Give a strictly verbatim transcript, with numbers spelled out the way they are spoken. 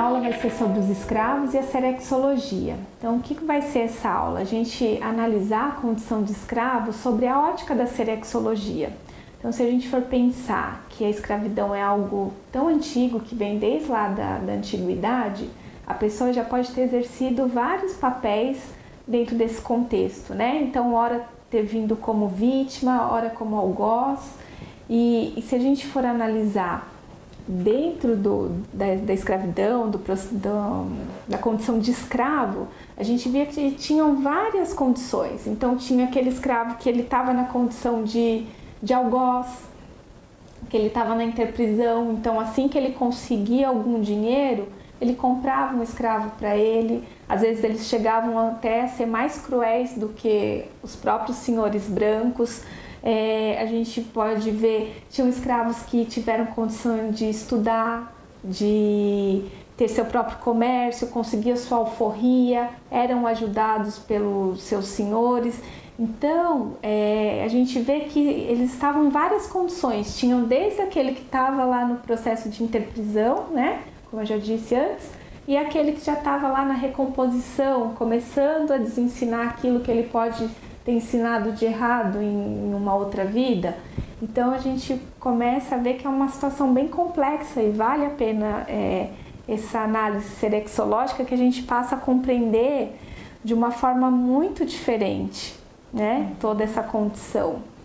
aula vai ser sobre os escravos e a serexologia. Então, o que vai ser essa aula? A gente analisar a condição de escravo sobre a ótica da serexologia. Então, se a gente for pensar que a escravidão é algo tão antigo, que vem desde lá da, da antiguidade, a pessoa já pode ter exercido vários papéis dentro desse contexto, né? Então, ora ter vindo como vítima, ora como algoz. E, e se a gente for analisar dentro do, da, da escravidão, do, do, da condição de escravo, a gente via que tinham várias condições. Então, tinha aquele escravo que ele estava na condição de, de algoz, que ele estava na interprisão. Então, assim que ele conseguia algum dinheiro, ele comprava um escravo para ele. Às vezes eles chegavam até a ser mais cruéis do que os próprios senhores brancos. É, a gente pode ver, tinham escravos que tiveram condição de estudar, de ter seu próprio comércio, conseguir sua alforria, eram ajudados pelos seus senhores. Então, é, a gente vê que eles estavam em várias condições. Tinham desde aquele que estava lá no processo de interprisão, né? Como eu já disse antes, e aquele que já estava lá na recomposição, começando a desensinar aquilo que ele pode ter ensinado de errado em uma outra vida. Então a gente começa a ver que é uma situação bem complexa e vale a pena é, essa análise serexológica, que a gente passa a compreender de uma forma muito diferente, né, toda essa condição.